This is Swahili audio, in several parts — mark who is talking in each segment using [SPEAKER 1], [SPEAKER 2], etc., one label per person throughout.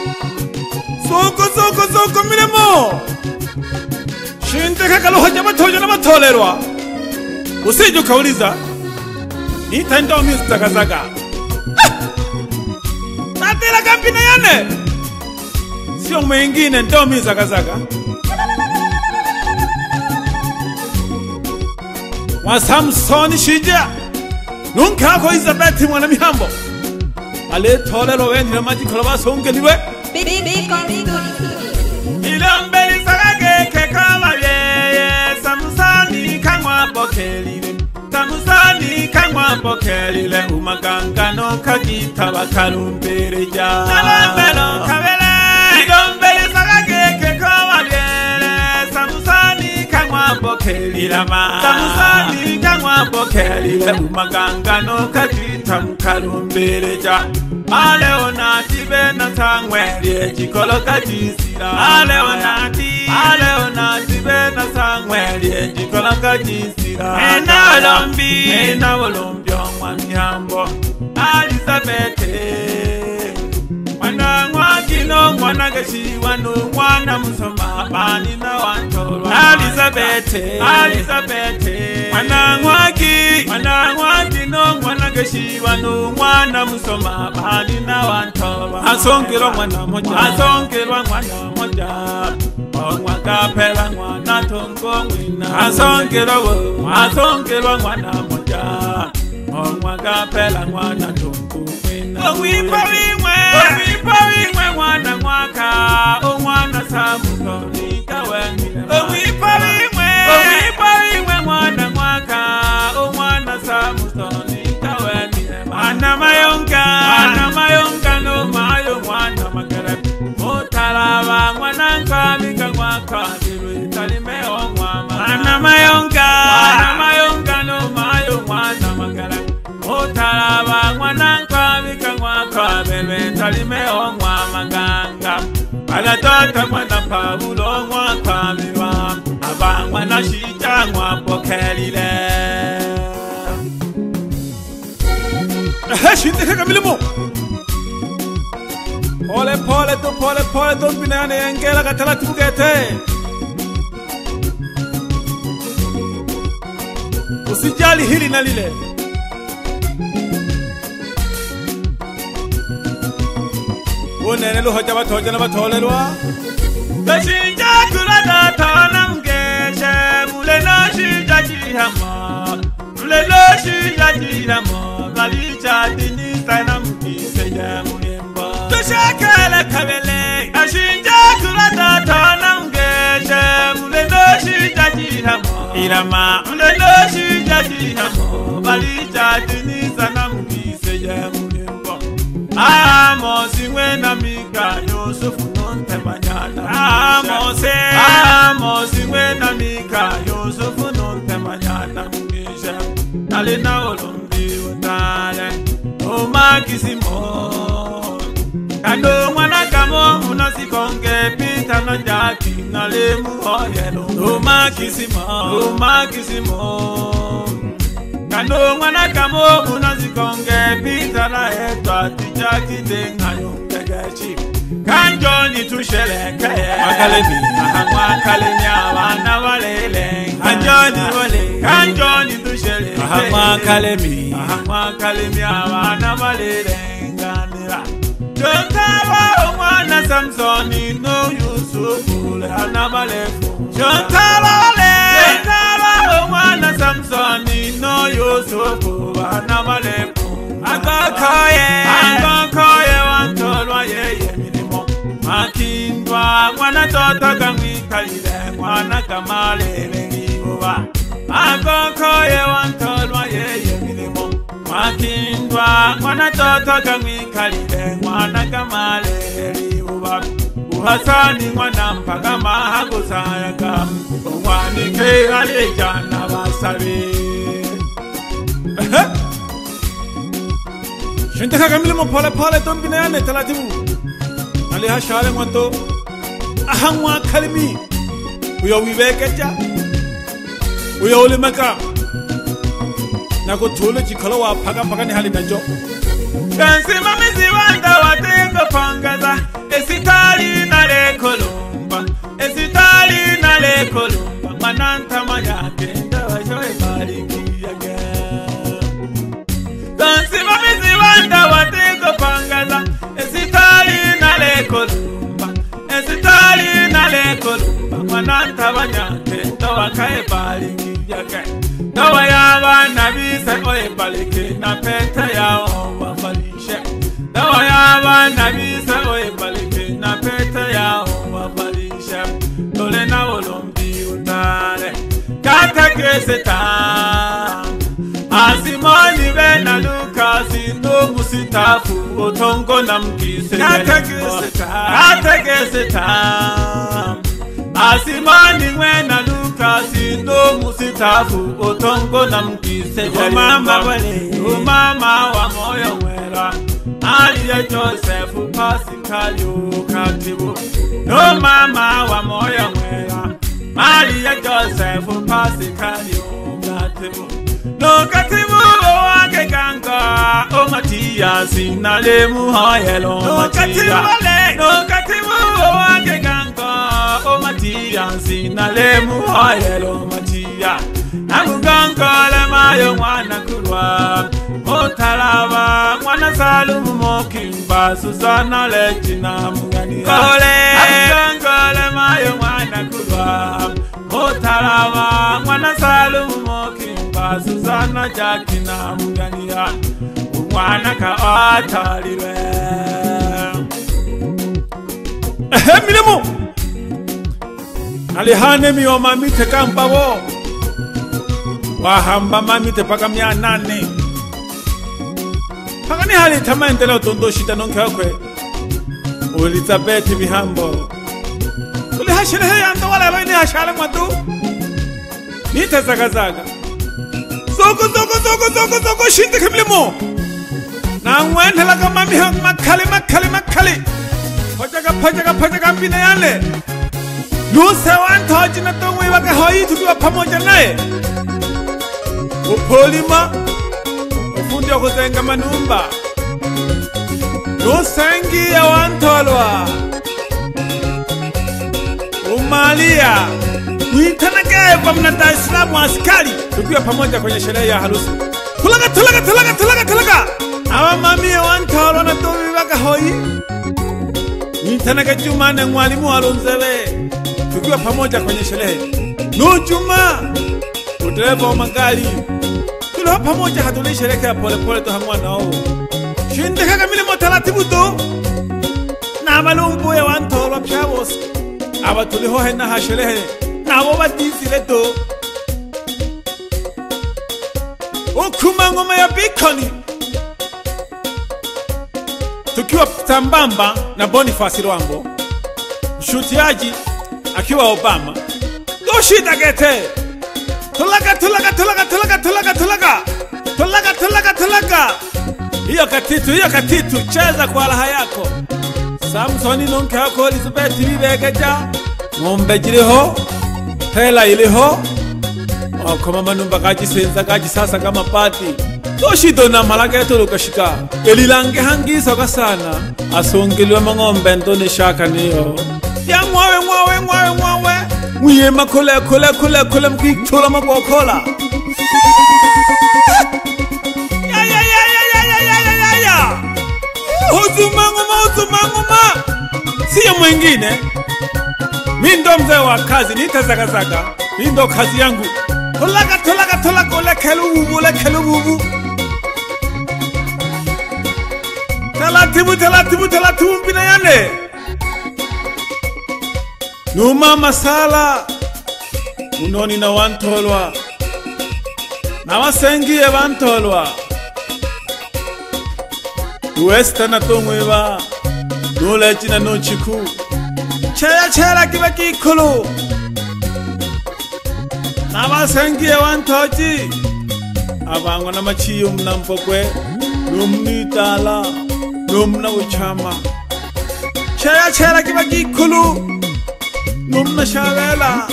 [SPEAKER 1] Soko milemo. Shinte kakalo haja matojo na matolerwa. Usije ukauliza. Nitaenda Mr. Kazaga. Natela kampina yane. Sio mwingine ndo Mr. Kazaga. Wa Samson Shija. Nunca ko Elizabeth mwana mihambo. Ale tolero weni na maji koloba songeliwe. Ilambeli sagage kekala ye Samusani kangwa bokelile. Samusani kangwa bokelile. Umagangano kagita bakarumbere ja. Nalambelo kabele. Ilambeli sagage kekala ye Samusani kangwa bokelile. Samusani kangwa bokelile. Umagangano kagita bakarumbere ja. Aleonati bena sangweli chikolo kajisira. Aleonati bena sangweli chikolo kajisira. Ena olombi omwanyambo Elizabeth. Mwana mwakino mwana geshiwa no mwana musoma bani na wantolo. Elizabeth. Mwana mwakino mwana geshiwa no mwana musoma bani na wantolo. Asongelwa mwana moja. Mwakapela mwana tongo mwina. Asongelwa mwana moja. Mwakapela mwana tongo mwina. Owiparimwe mwana mwaka. O mwana Samusoni kawenile. Owiparimwe mwana mwaka. O mwana Samusoni kawenile. Ana mayonga no mayo mwana makere. Otalaba mwana nkabika mwaka. Talime o mwama. Ana mayonga no mayo mwana makere. Otalaba mwana nkabika mwaka. Bebe talime o mwama ganga. Alatota mwana Paulo mwaka miwa. Aba mwana shija mwapokelile. Shinte kaka milimo. Pole to binane yengela katala tugete. Usijali hili na lile. Unenelo hoja batoja na batolerwa. Tashinja kulada tana mgeshe. Muleno shija jihama. Galicha dini sana mkiseja mulemba. Tushakele kabele. Ashinja kulada tana mgeshe. Muleno shija jihama. Muleno shija jihama. Galicha dini sana mkiseja mulemba. Amosi wena mika Yusufu nonte manyana. Amosi wena mika Yusufu nonte manyana mungisha. Nalina olombi utale Omakisimo. Kando mwana kamo unasikonge pita na jaki nalemu oyelo. Omakisimo. Kando mwana kamo unazikonge pita na etwa tijaki dengayo tegechi. Kanjoni tusheleke Mwakalemi wana walele. Kanjoni tusheleke Mwakalemi wana walele. Nganira Jontaba omwana Samsoni no Yusufu le anabalefu. Jontaba omwana Samsoni no Yusufu anabalefu. Agokoye wantolwa yeye milimo. Makindwa mwana toto kamwikalile. Mwana kamalele ngibuwa. Agokoye wantolwa yeye milimo. Makindwa mwana toto kamwikalile. Mwana kamalele ngibuwa. Uhasani mwana mpaka mahagusayaka. Umwanike alejana basabe. Shinte kaka milimo pole tombine yane talatibu. Nali hashale mwanto. Ahangwa kalimi. Uyo wibekeja. Uyo ulimaka. Nako tule chikolo wa paka ni hali najo. Kansi mamizi wanda watengo pangaza. Esi mwananta banyake ndoa kae balingi yake ndoa ya bana bise oye balike na pete yao wafalishe ndoa ya bana bise oye balike na pete yao wafalishe dole na olombi utale katekeseta Asimani bena Lukasi no musitafu otongo na mkise katekeseta Asimani wena Lukasi no musitafu otongo na mkise umama wa moyo mwera Aliye Joseph Pasikayo katibu no mama wa moyo mwera Aliye Joseph Pasikayo katibu no katibu wake ganga o Matiasi na lemu hayelo Matiasi no katibu wake ganga o Matiasi na lemu hayelo Matiasi Namuganga le mayo mwana kurwa Motalaba mwana Salumu mokimba Susana le china mungani Namuganga le mayo mwana kurwa Motalaba mwana Salumu mokimba Susana jakina mungani Mwana ka atalire Milemu Alihane miyo mamite kampawo Wahamba mamite paka 800 Paka ni hali tamainte leo tondo shita nonke okwe Elizabeth Mihambo Kuli hashirehe yando wala bai ni hashale mwatu Nita zagazaga Zoko shinte kimlimo Na mwende laga mami hang makali Pajaga mpine yale Nuse wantoji na tongwe waka hoi tukiwa pamoja nae Upolima ufundi wa kuzenga manumba Nusengi ya wantolwa Umalia Uitanagae kwa mnata Islamu askari tukiwa pamoja kwenye sherehe ya harusi Tulaga Awa mami ya wantolwa na tobi waka hoi Uitanaga Juma na mwalimu walonzewe tukiwa pamoja kwenye sherehe Nujuma udereva wa magari Tuliwa pamoja hatuli sherehe ya pole pole tuhamua nao Shindika kamili motalatibu tu Na malumbu ya wantolwa pshabosi Aba tulihohe na hasherehe Na wabatizi leto Ukuma ngoma ya Bikoni Tukiwa sambamba na Boniface Rwambo Mshutiaji akiwa Obama Doshida gete Tulaga Hiyo katitu cheza kwa raha yako Samsoni nonke hako Elizabeth vibegeja Ngombe jiriho Hela iliho Kama manumba kaji senza kaji sasa kama pati Toshido na malageto lukashika Elilange hangisa kasana Asungiliwa mangombe ntone shaka niyo Ya mwawe Muyema kule mkichola makokola Ya Uzumanguma Siya mwingine Mindo mzee wa kazi nitazagazaga Mindo kazi yangu Tulaga Ulekelububu Talatibu mpina yane Numa masala Unoni na wantolwa Na wasengi ya wantolwa Uwesta na tongweba Nulechi na nochiku Chera kiba kikulu Na wasengi ya wantoji Abangwa na machiyo mnampokwe Numnitala Numna uchama Chera kiba kikulu Numna shavela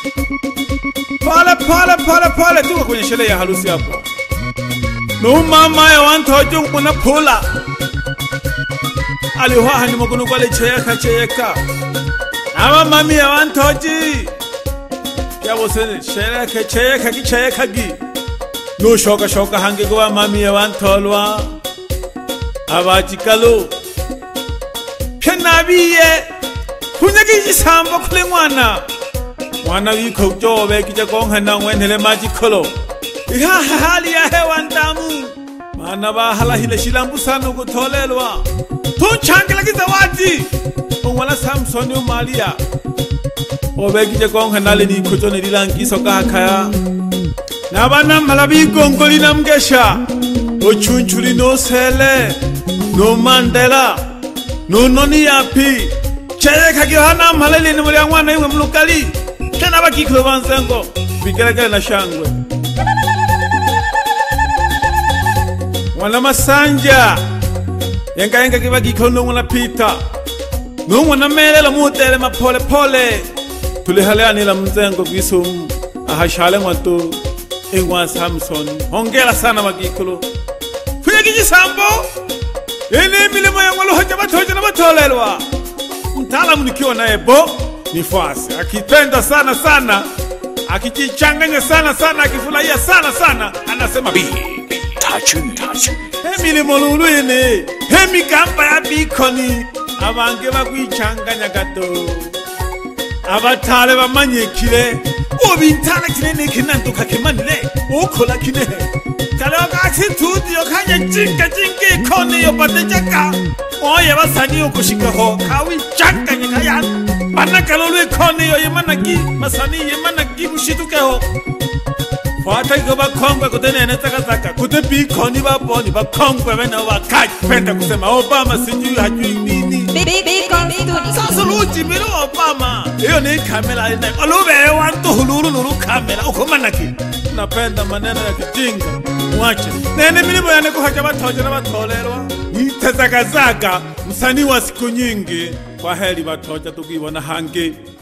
[SPEAKER 1] Pole tuka kwenye sherehe ya harusi hapo Numama ya wantoji mkuna pula Alihuaha ni mkunu kwa li cheyeka Awa mami ya wantoji Kia wose sherehe cheyeka gi No shoka hangi kwa mami ya wantolwa Awa jikalu Pia nabiye Kunyagi jisamba kule mwana mwana wiko jobe kija konga na wenele maji kolo iha hali ya hewa ndamu mana ba hala hile shilambu sana kutolelwa tunchangela kizawadi wala Samson yo Maria obe kija konga nale ni kujone lilangiso kakaya nabana malabi gongoli namgesha ochunchuli no sele no Mandela no noni yapi cheye kagihana malele ni muri mwana iwe mlukali tena bakiklo banzengo bigeregere na shangwe wana masanja yenga kiba gikono mwana pita no mwana melela mutele mapole pole tulihaleani la mzengo kwisum ahashale mwato engwa Samson hongela sana magiklo kuyegi sambo ene milimo ya ngolo hoja batoja na batolelwa mtaalamu nikiwa naye bo ni fasi akipenda sana sana akijichanganya sana sana akifurahia sana sana anasema bi tachu milimo lulu ene hemi kamba ya bikoni abange bakwichanganya gato abatale bamanyekire obintala kinene kinanduka kemanile ukola kinehe kaloga attitude yo kanya jinga koni yo batejaka oye basani yo kushikaho kawi changanya kaya banakalolu koni yo yemanaki masani yemanaki bushitukeho fata go bakongwe kutenene takataka kutepi koni baboni bakongwe bena wakaj penda kusema Obama sijui hajui nini sasa luji bilo Obama hiyo ni kamera ina olube wantu hululu nuru kamera ukomanaki napenda maneno ya kijinga mwache nene milimo yane kuhaja batoja na batolerwa itazagazaga msani wa siku nyingi kwa heri batoja tukibona hangi